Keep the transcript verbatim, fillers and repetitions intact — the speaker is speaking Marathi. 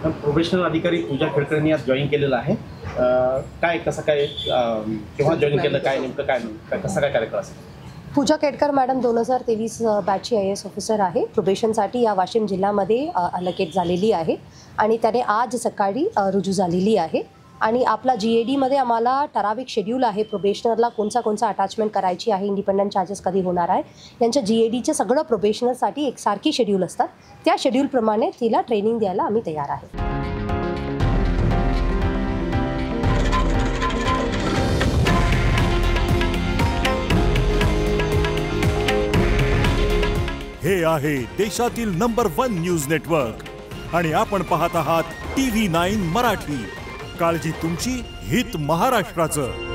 पण प्रोबेशनल अधिकारी पूजा खेडकरांनी आज जॉईन केलेलं आहे. काय कसं काय केव्हा जॉईन केलं, काय नेमकं काय काय कसा काय कार्यक्रम असेल? पूजा केडकर मॅडम दोन हजार तेवीस बॅचची आय एस ऑफिसर आहे. प्रोबेशनसाठी या वाशिम जिल्ह्यामध्ये अलोकेट झालेली आहे आणि त्याने आज सकाळी रुजू झालेली आहे. आणि आपला जी ए डीमध्ये आम्हाला ठराविक शेड्यूल आहे प्रोबेशनरला कोणता कोणता अटॅचमेंट करायची आहे, इंडिपेंडंट चार्जेस कधी होणार आहे, यांच्या जी ए डीचे सगळं प्रोबेशनरसाठी एकसारखी शेड्यूल असतात. त्या शेड्यूलप्रमाणे तिला ट्रेनिंग द्यायला आम्ही तयार आहे. हे आहे देशातील नंबर वन न्यूज नेटवर्क आणि आपण पाहत आहात टी व्ही नाईन मराठी. काळजी तुमची, हित महाराष्ट्राचं.